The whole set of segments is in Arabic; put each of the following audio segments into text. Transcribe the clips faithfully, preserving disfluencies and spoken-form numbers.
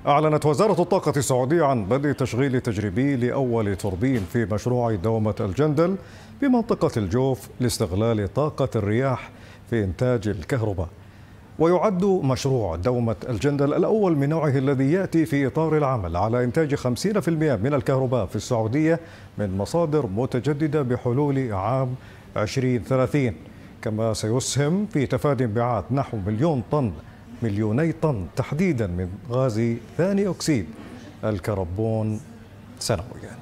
أعلنت وزارة الطاقة السعودية عن بدء تشغيل تجريبي لأول توربين في مشروع دومة الجندل بمنطقة الجوف لاستغلال طاقة الرياح في إنتاج الكهرباء. ويعد مشروع دومة الجندل الأول من نوعه الذي يأتي في إطار العمل على إنتاج خمسين بالمئة من الكهرباء في السعودية من مصادر متجددة بحلول عام ألفين وثلاثين، كما سيسهم في تفادي انبعاث نحو مليون طن مليوني طن تحديدا من غاز ثاني أكسيد الكربون سنويا.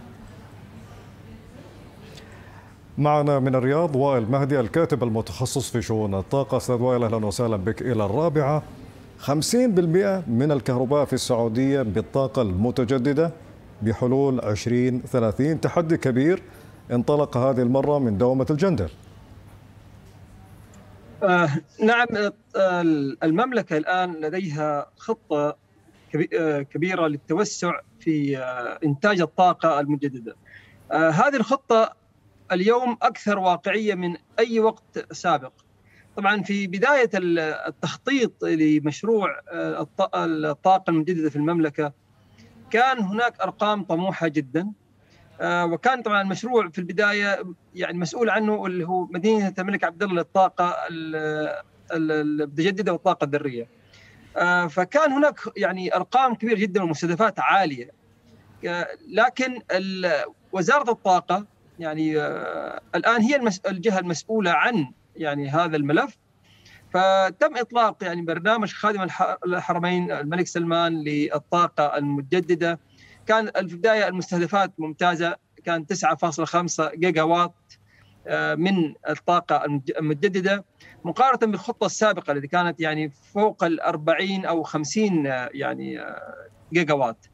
معنا من الرياض وائل مهدي الكاتب المتخصص في شؤون الطاقة. أستاذ وائل، أهلا وسهلا بك إلى الرابعة. خمسين بالمئة من الكهرباء في السعودية بالطاقة المتجددة بحلول ألفين وثلاثين، تحدي كبير انطلق هذه المرة من دومة الجندل. آه نعم، آه المملكة الآن لديها خطة كبيرة للتوسع في آه إنتاج الطاقة المجددة. آه هذه الخطة اليوم أكثر واقعية من أي وقت سابق. طبعا في بداية التخطيط لمشروع آه الطاقة المجددة في المملكة كان هناك أرقام طموحة جدا، آه وكان طبعا المشروع في البداية يعني مسؤول عنه اللي هو مدينة الملك عبد الله للطاقة المتجددة والطاقة الذرية. آه فكان هناك يعني أرقام كبيرة جدا ومستهدفات عالية، آه لكن وزارة الطاقة يعني آه الآن هي الجهة المسؤولة عن يعني هذا الملف. فتم إطلاق يعني برنامج خادم الحرمين الملك سلمان للطاقة المجددة. كان في البداية المستهدفات ممتازة، كان تسعة فاصلة خمسة جيجا وات من الطاقة المجددة مقارنة بالخطة السابقة التي كانت يعني فوق الأربعين أو خمسين يعني جيجا وات.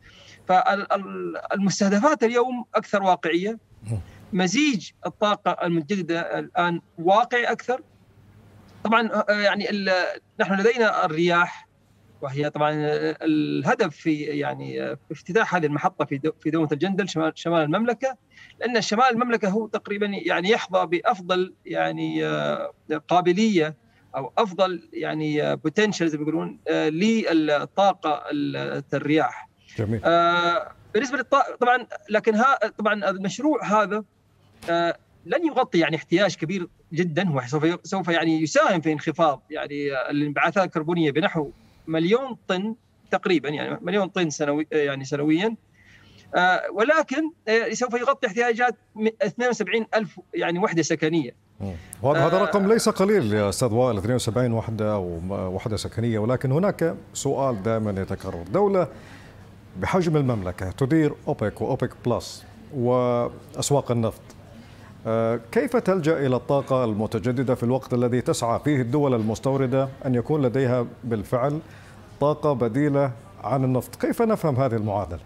فالمستهدفات اليوم أكثر واقعية، مزيج الطاقة المجددة الآن واقعي أكثر. طبعا يعني نحن لدينا الرياح، وهي طبعا الهدف في يعني في افتتاح هذه المحطة في في دومة الجندل شمال شمال المملكة، لأن شمال المملكة هو تقريبا يعني يحظى بأفضل يعني قابلية أو أفضل يعني بوتنشال زي ما يقولون للطاقة الرياح. جميل. بالنسبة للطاقة طبعا، لكن ها طبعا المشروع هذا لن يغطي يعني احتياج كبير جدا. هو سوف سوف يعني يساهم في انخفاض يعني الانبعاثات الكربونية بنحو مليون طن تقريبا، يعني مليون طن سنوي يعني سنويا، آه ولكن آه سوف يغطي احتياجات اثنين وسبعين ألف يعني وحدة سكنية. وهذا آه رقم ليس قليل يا أستاذ وائل، اثنين وسبعين وحدة أو وحدة سكنية. ولكن هناك سؤال دائما يتكرر، دولة بحجم المملكة تدير أوبك وأوبك بلس وأسواق النفط، كيف تلجأ إلى الطاقة المتجددة في الوقت الذي تسعى فيه الدول المستوردة أن يكون لديها بالفعل طاقة بديلة عن النفط؟ كيف نفهم هذه المعادلة؟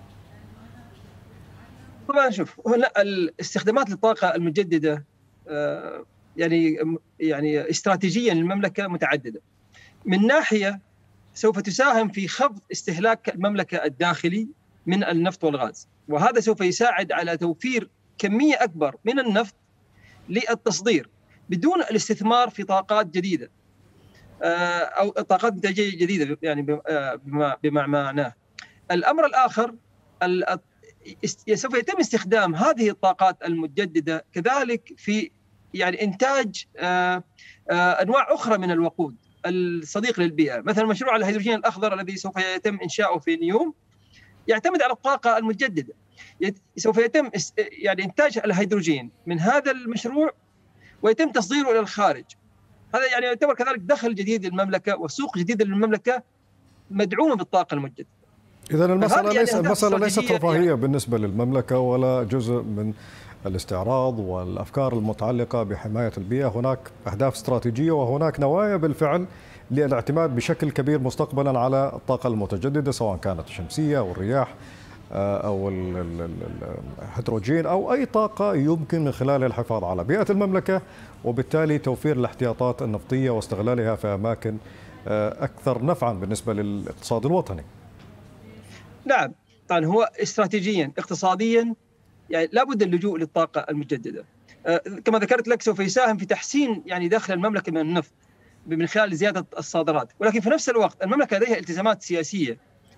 طبعا شوف، هنا الاستخدامات للطاقة المجددة يعني يعني استراتيجيا المملكة متعددة. من ناحية سوف تساهم في خفض استهلاك المملكة الداخلي من النفط والغاز، وهذا سوف يساعد على توفير كمية أكبر من النفط للتصدير بدون الاستثمار في طاقات جديدة أو طاقات إنتاجية جديدة يعني بما بما معناه. الأمر الآخر سوف يتم استخدام هذه الطاقات المجددة كذلك في يعني إنتاج أنواع أخرى من الوقود الصديق للبيئة. مثلا مشروع الهيدروجين الأخضر الذي سوف يتم إنشاؤه في نيوم يعتمد على الطاقة المجددة. سوف يتم يعني إنتاج الهيدروجين من هذا المشروع ويتم تصديره إلى الخارج. هذا يعني يعتبر كذلك دخل جديد للمملكة وسوق جديد للمملكة مدعومة بالطاقة المجددة. إذا المسألة ليس المسألة ليست رفاهية يعني بالنسبة للمملكة ولا جزء من الاستعراض والأفكار المتعلقة بحماية البيئة. هناك أهداف استراتيجية وهناك نوايا بالفعل للاعتماد بشكل كبير مستقبلا على الطاقة المتجددة، سواء كانت الشمسية أو الرياح أو الهيدروجين أو أي طاقة يمكن من خلالها الحفاظ على بيئة المملكة وبالتالي توفير الاحتياطات النفطية واستغلالها في أماكن أكثر نفعا بالنسبة للاقتصاد الوطني. نعم طبعا، هو استراتيجيا اقتصاديا يعني لابد اللجوء للطاقة المجددة. كما ذكرت لك سوف يساهم في تحسين يعني دخل المملكة من النفط من خلال زيادة الصادرات، ولكن في نفس الوقت المملكة لديها التزامات سياسية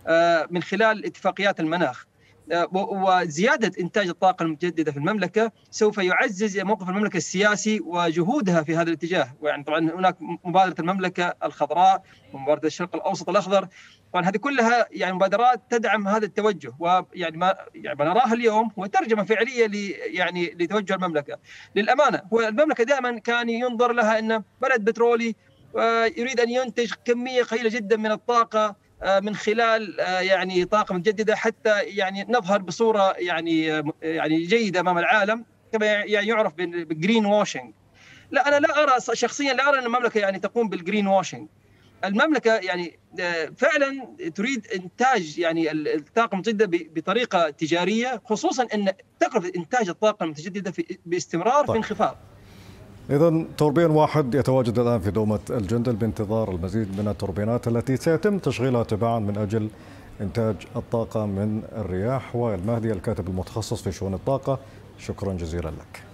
من خلال اتفاقيات المناخ. وزيادة إنتاج الطاقة المتجددة في المملكة سوف يعزز موقف المملكة السياسي وجهودها في هذا الاتجاه. ويعني طبعا هناك مبادرة المملكة الخضراء ومبادرة الشرق الأوسط الأخضر، طبعا هذه كلها يعني مبادرات تدعم هذا التوجه. ويعني ما يعني ما نراه اليوم هو ترجمة فعلية ل يعني لتوجه المملكة. للأمانة هو المملكة دائما كان ينظر لها أن بلد بترولي يريد أن ينتج كمية قليلة جدا من الطاقة من خلال يعني طاقة متجددة حتى يعني نظهر بصورة يعني يعني جيدة أمام العالم، كما يعني يعرف بالجرين واشنج. لا، أنا لا أرى شخصيا، لا أرى أن المملكة يعني تقوم بالجرين واشنج. المملكة يعني فعلا تريد إنتاج يعني الطاقة المتجددة بطريقة تجارية، خصوصا أن تكلفة إنتاج الطاقة المتجددة باستمرار في انخفاض. إذن توربين واحد يتواجد الآن في دومة الجندل بانتظار المزيد من التوربينات التي سيتم تشغيلها تباعا من أجل إنتاج الطاقة من الرياح. وائل مهدي الكاتب المتخصص في شؤون الطاقة، شكرا جزيلا لك.